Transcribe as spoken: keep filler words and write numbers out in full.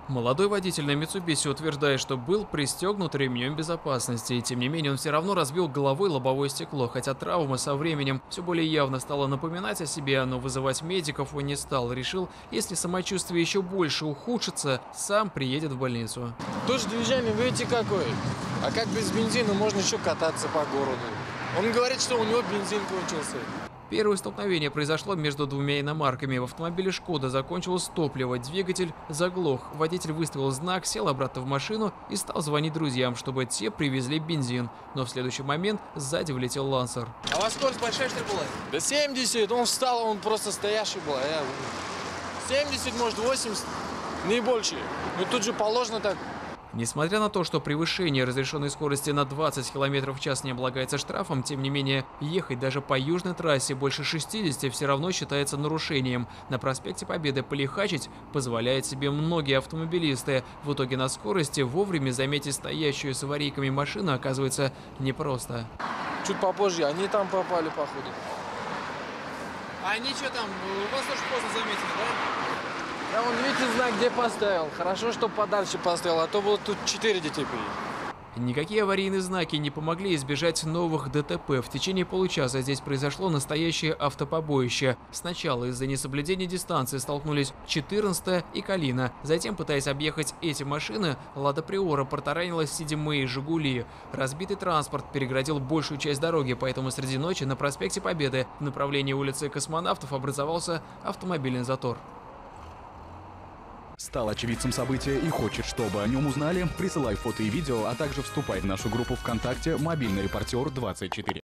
Молодой водитель на Mitsubishi утверждает, что был пристегнут ремнем безопасности, и тем не менее он все равно разбил головой лобовое стекло, хотя травма со временем все более явно стала напоминать о себе, но вызывать медиков он не стал. Решил, если самочувствие еще больше ухудшится, сам приедет в больницу. Дождь движения, видите, какой? А как без бензина можно еще кататься по городу? Он говорит, что у него бензин кончился. Первое столкновение произошло между двумя иномарками. В автомобиле «Шкода» закончилось топливо, двигатель заглох. Водитель выставил знак, сел обратно в машину и стал звонить друзьям, чтобы те привезли бензин. Но в следующий момент сзади влетел «Лансер». А у вас скорость большая, что ли, была? Да семьдесят, он встал, он просто стоящий был. Я... семьдесят, может, восемьдесят, не больше. Ну тут же положено так. Несмотря на то, что превышение разрешенной скорости на двадцать километров в час не облагается штрафом, тем не менее, ехать даже по южной трассе больше шестидесяти все равно считается нарушением. На проспекте Победы полихачить позволяют себе многие автомобилисты. В итоге на скорости вовремя заметить стоящую с аварийками машину оказывается непросто. Чуть попозже они там попали, походу. А они что там, вас тоже поздно заметили, да? Да он, видите, знак где поставил. Хорошо, что подальше поставил, а то было тут четыре детей приедет. Никакие аварийные знаки не помогли избежать новых ДТП. В течение получаса здесь произошло настоящее автопобоище. Сначала из-за несоблюдения дистанции столкнулись четырнадцатая и Калина. Затем, пытаясь объехать эти машины, Лада Приора протаранила седьмые и Жигули. Разбитый транспорт переградил большую часть дороги, поэтому среди ночи на проспекте Победы в направлении улицы Космонавтов образовался автомобильный затор. Стал очевидцем события и хочет, чтобы о нем узнали? Присылай фото и видео, а также вступай в нашу группу ВКонтакте «Мобильный репортер двадцать четыре».